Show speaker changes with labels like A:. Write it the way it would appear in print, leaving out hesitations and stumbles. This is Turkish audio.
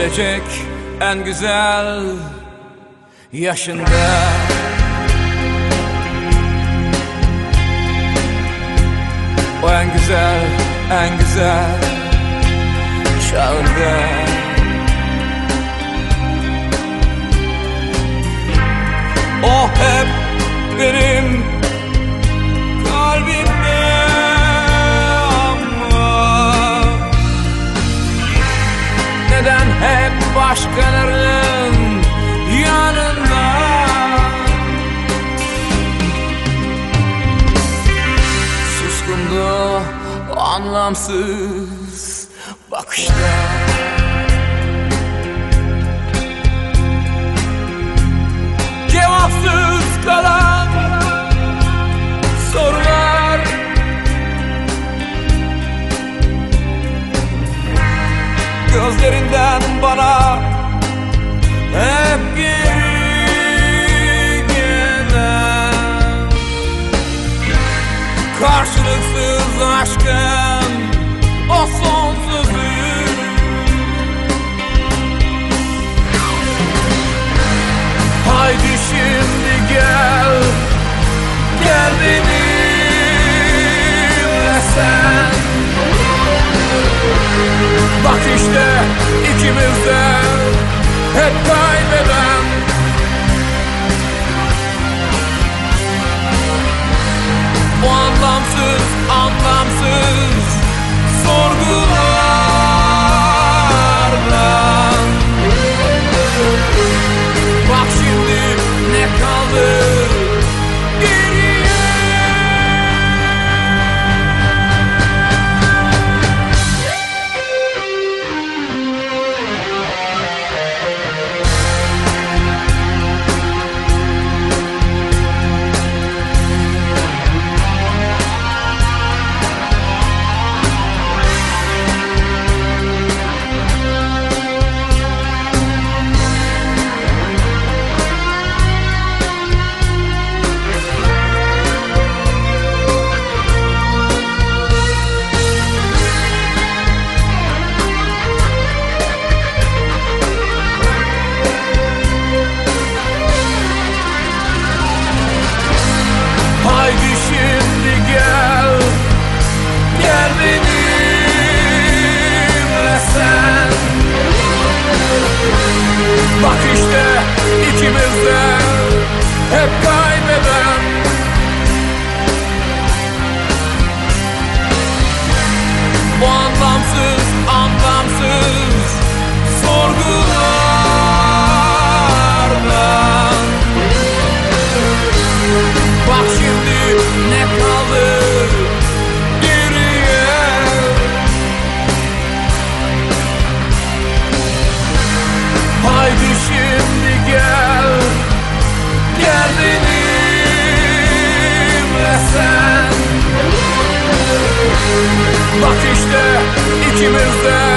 A: gelecek en güzel yaşında. O en güzel çağında. O hep benim kalbimde ama neden hep başkalarının yanında? Suskundu o anlamsız bakışlar. Cevapsız kalan sorular. Gözlerinden bana hep geri gelen karşılıksız aşkın o sonsuzluğu. Haydi şimdi gel benimle sen. Bak işte ikimiz de hep kaybeden. Bu anlamsız sorgulardan. Bak şimdi ne kaldı geriye. Haydi şimdi gel benimle sen. Bak işte ikimiz de hep kaybeden. Bu anlamsız sorgulardan. Bak şimdi ne kaldı geriye. Haydi şimdi gel benimle sen. Bak işte ikimiz de